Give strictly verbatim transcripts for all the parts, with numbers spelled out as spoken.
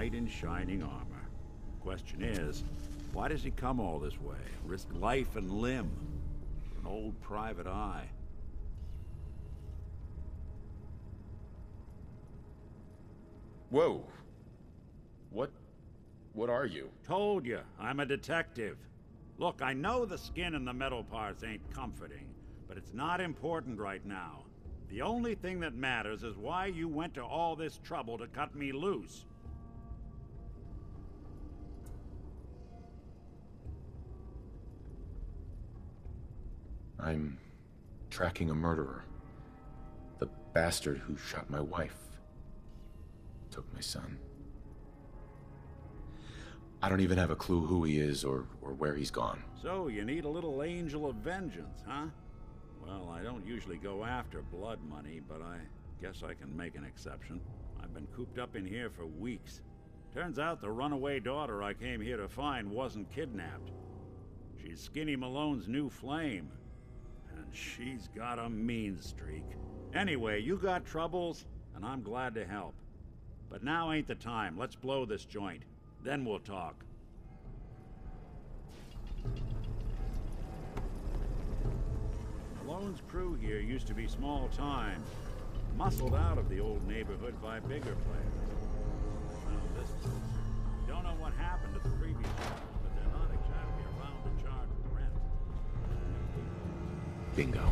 knight in shining armor. Question is, why does he come all this way? Risk life and limb for an old private eye? Whoa. What... what are you? Told you, I'm a detective. Look, I know the skin and the metal parts ain't comforting, but it's not important right now. The only thing that matters is why you went to all this trouble to cut me loose. I'm tracking a murderer. The bastard who shot my wife. Took my son. I don't even have a clue who he is or, or where he's gone. So, you need a little angel of vengeance, huh? Well, I don't usually go after blood money, but I guess I can make an exception. I've been cooped up in here for weeks. Turns out the runaway daughter I came here to find wasn't kidnapped. She's Skinny Malone's new flame. And she's got a mean streak. Anyway, you got troubles, and I'm glad to help. But now ain't the time. Let's blow this joint. Then we'll talk. Malone's crew here used to be small time. Muscled out of the old neighborhood by bigger players. Now this don't know what happened to the previous ones, but they're not exactly around to charge rent. Bingo.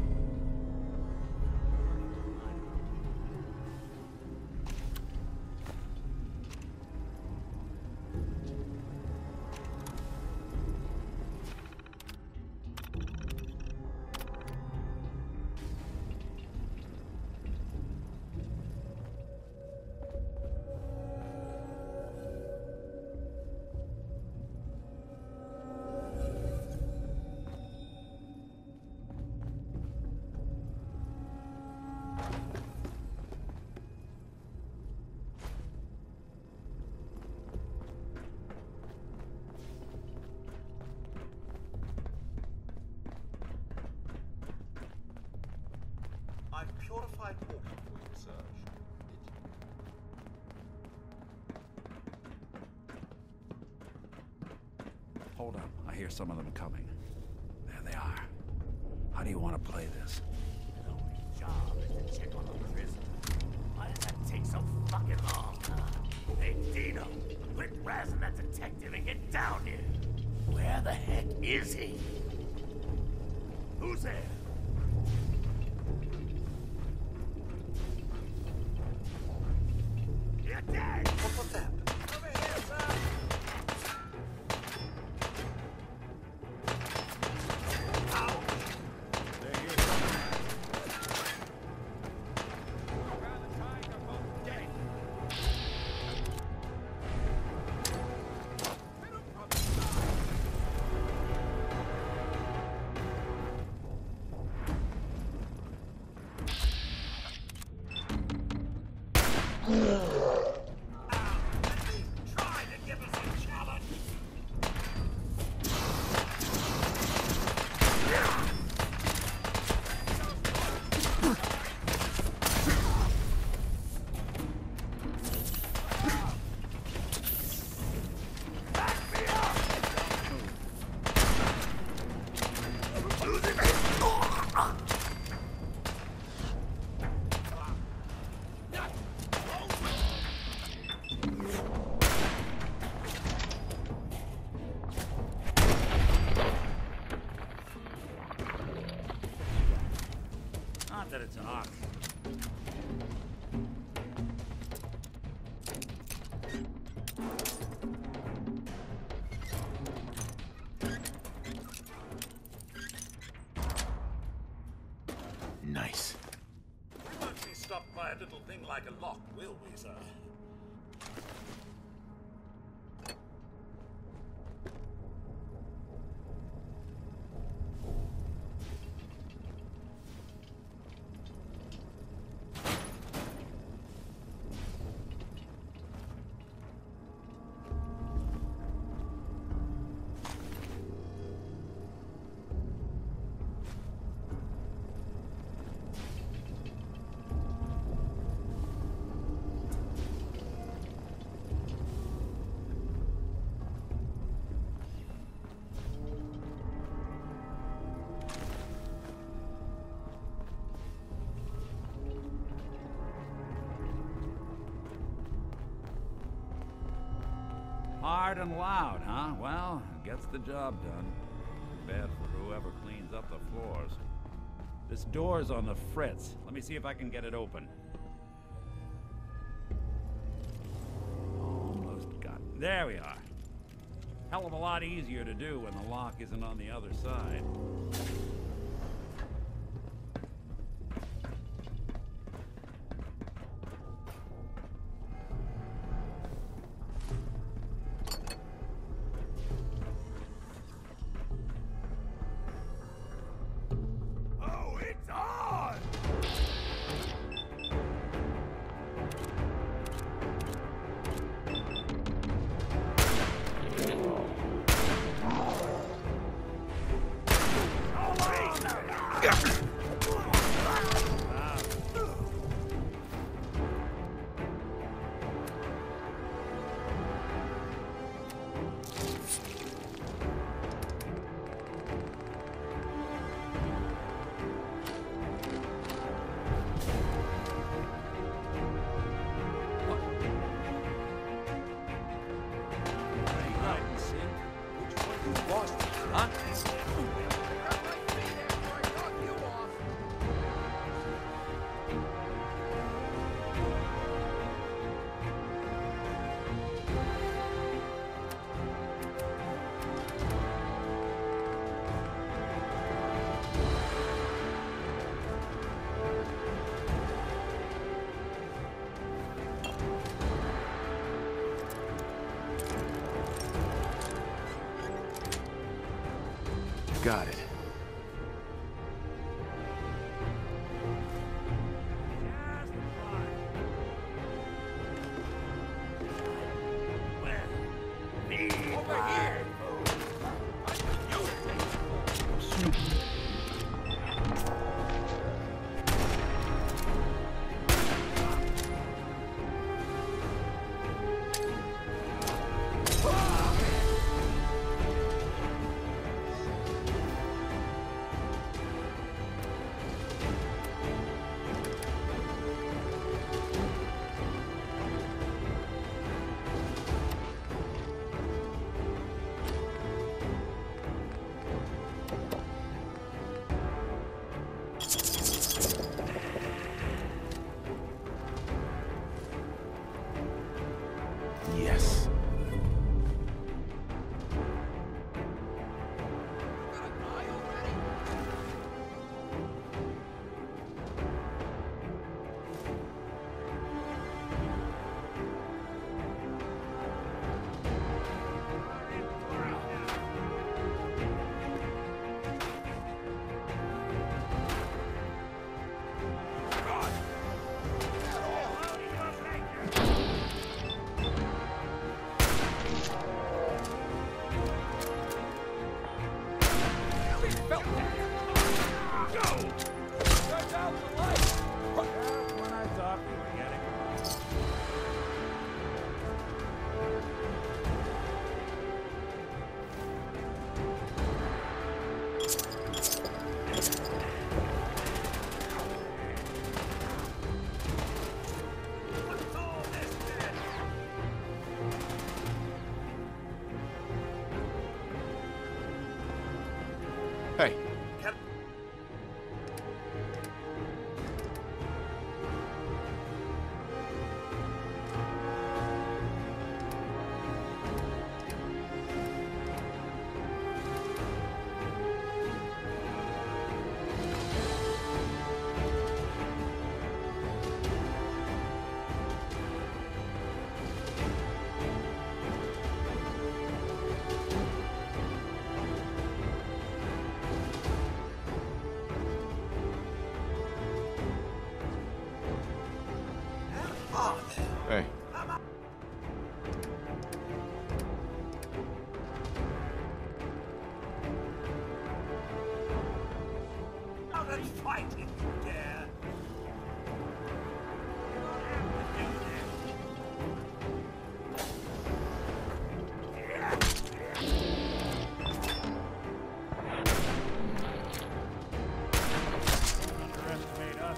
I've purified water for you, Serge. Hold up. I hear some of them coming. There they are. How do you want to play this? His only job is to check on the prisoner. Why does that take so fucking long, huh? Hey, Dino, quit razzing that detective and get down here. Where the heck is he? Who's there? You're dead! What was that? Over here, sir! Not that it's an ox. Nice. We won't be stopped by a little thing like a lock, will we, sir? Hard and loud, huh? Well, gets the job done. Too bad for whoever cleans up the floors. This door's on the fritz. Let me see if I can get it open. Almost got it. There we are. Hell of a lot easier to do when the lock isn't on the other side. Got it. Yes. Hey. Hey. Now let's fight if you dare. Underestimate us.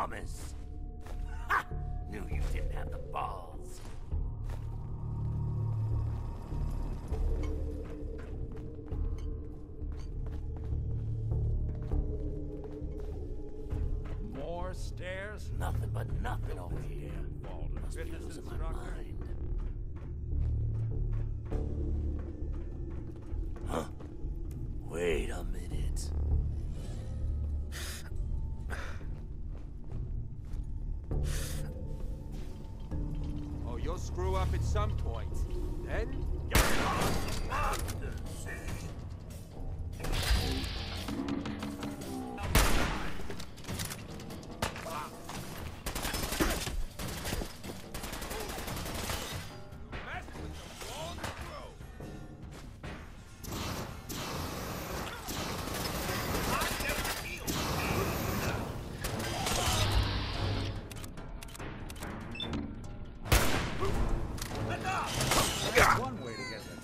promise. Ha! Knew you didn't have the balls. More stairs? Nothing but nothing over here. Walden, Must be fitness losing my instructor? mind. Huh? Wait a minute. Oh, you'll screw up at some point. Then You're on the monster, see? mess with the wrong crew. I never feel pain. Enough! That's one way to get that.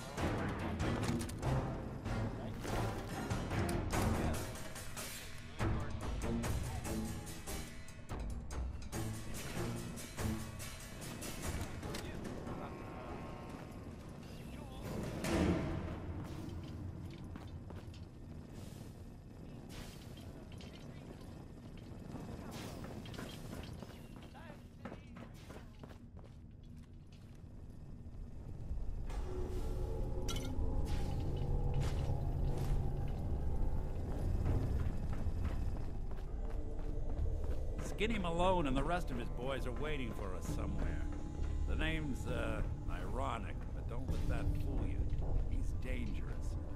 Skinny Malone and the rest of his boys are waiting for us somewhere. The name's, uh, ironic, but don't let that fool you. He's dangerous.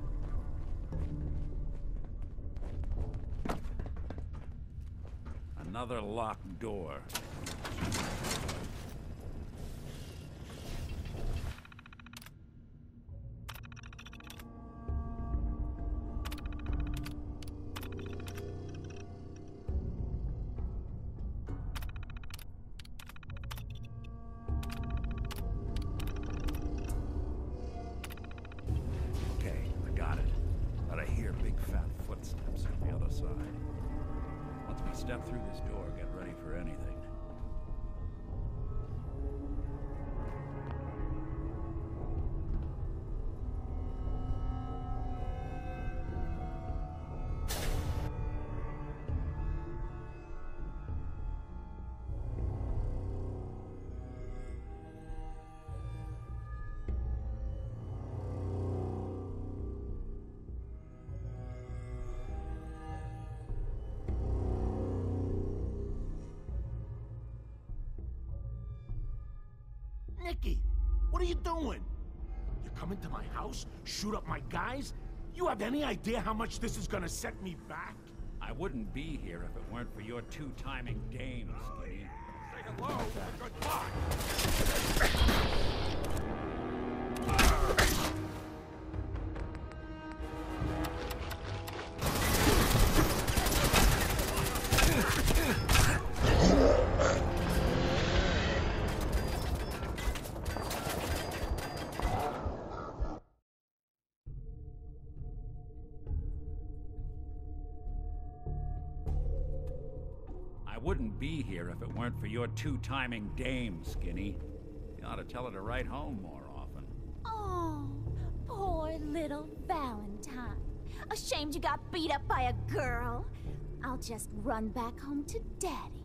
Another locked door. Okay, I got it. But I hear big fat footsteps on the other side. Once we step through this door, get ready for anything. Nicky, what are you doing? You come into my house, shoot up my guys? You have any idea how much this is gonna set me back? I wouldn't be here if it weren't for your two-timing dames, Skinny. Say hello to goodbye. I wouldn't be here if it weren't for your two-timing dame, Skinny. You ought to tell her to write home more often. Oh, poor little Valentine. Ashamed you got beat up by a girl. I'll just run back home to Daddy.